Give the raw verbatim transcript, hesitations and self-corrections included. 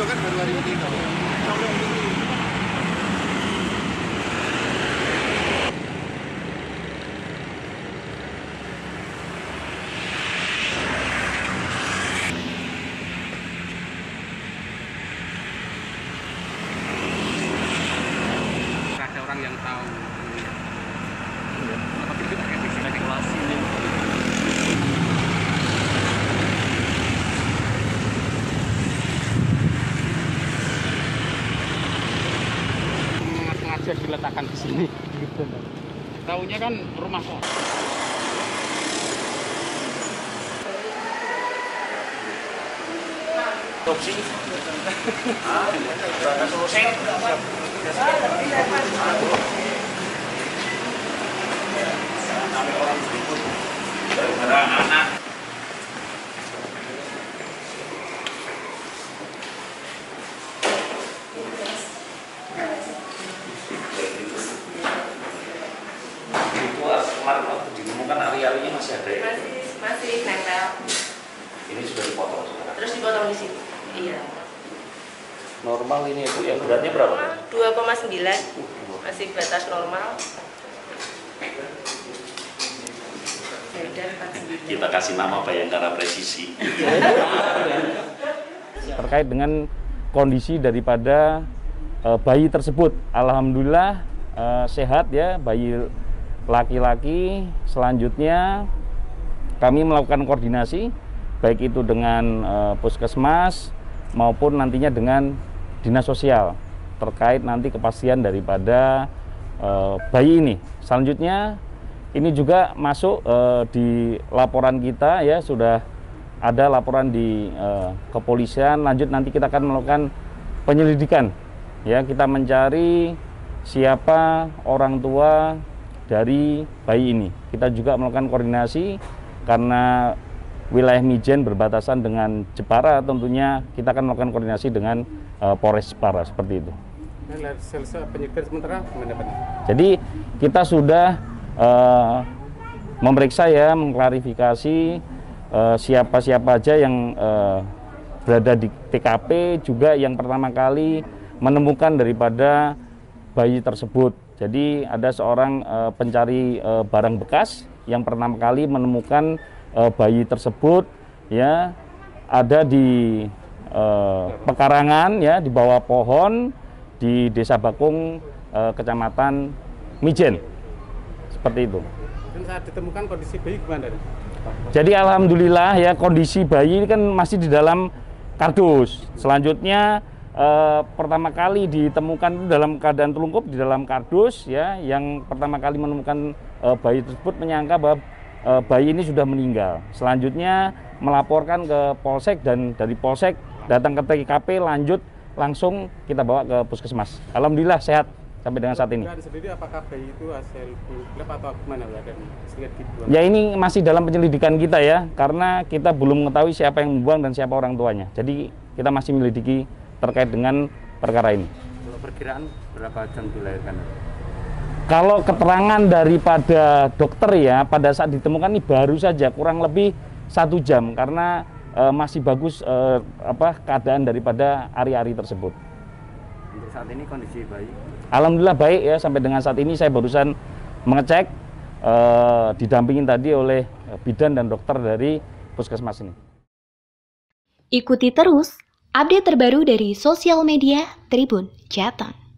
kan baru hari ini. Ada orang yang tahu tapi kita kayak bisa regulasi ini. Sengaja diletakkan di sini gitu. Taunya kan rumah kok. Opsi. Ah, berangkat selesai. Kami orang berikut daripada anak. Itu kemarin waktu ditemukan ari-arinya masih ada ya? Masih masih nempel. Ini sudah dipotong sekarang. Terus dipotong di sini. Iya. Normal ini Bu, yang beratnya berapa? dua koma sembilan. Masih batas normal. Kita kasih nama Bayangkara Presisi. Terkait dengan kondisi daripada e, bayi tersebut, alhamdulillah e, sehat ya, bayi laki-laki. Selanjutnya kami melakukan koordinasi baik itu dengan e, puskesmas maupun nantinya dengan dinas sosial terkait nanti kepastian daripada e, bayi ini. Selanjutnya ini juga masuk e, di laporan kita ya, sudah ada laporan di e, kepolisian. Lanjut nanti kita akan melakukan penyelidikan ya, kita mencari siapa orang tua dari bayi ini. Kita juga melakukan koordinasi karena wilayah Mijen berbatasan dengan Jepara, tentunya kita akan melakukan koordinasi dengan uh, Polres Jepara seperti itu. Selesai penyidikan sementara mendapat. Jadi kita sudah uh, memeriksa ya, mengklarifikasi uh, siapa-siapa aja yang uh, berada di T K P, juga yang pertama kali menemukan daripada bayi tersebut. Jadi ada seorang uh, pencari uh, barang bekas yang pertama kali menemukan uh, bayi tersebut ya, ada di uh, pekarangan ya, di bawah pohon di Desa Bakung, uh, Kecamatan Mijen, seperti itu. Dan saat ditemukan kondisi bayi gimana? Jadi alhamdulillah ya, kondisi bayi ini kan masih di dalam kardus. Selanjutnya eh, pertama kali ditemukan itu dalam keadaan telungkup di dalam kardus ya. Yang pertama kali menemukan eh, bayi tersebut menyangka bahwa eh, bayi ini sudah meninggal. Selanjutnya melaporkan ke Polsek, dan dari Polsek datang ke T K P, lanjut langsung kita bawa ke puskesmas. Alhamdulillah sehat sampai dengan saat ini. Dan sendiri apakah bayi itu hasil klep atau gimana ya? Ya ini masih dalam penyelidikan kita ya, karena kita belum mengetahui siapa yang membuang dan siapa orang tuanya. Jadi kita masih menyelidiki terkait dengan perkara ini. Kalau perkiraan berapa jam dilahirkan? Kalau keterangan daripada dokter ya, pada saat ditemukan ini baru saja kurang lebih satu jam, karena e, masih bagus e, apa keadaan daripada ari-ari tersebut. Untuk saat ini kondisi bayi? Alhamdulillah baik ya, sampai dengan saat ini saya barusan mengecek, e, didampingin tadi oleh bidan dan dokter dari puskesmas ini. Ikuti terus update terbaru dari sosial media Tribun Jateng.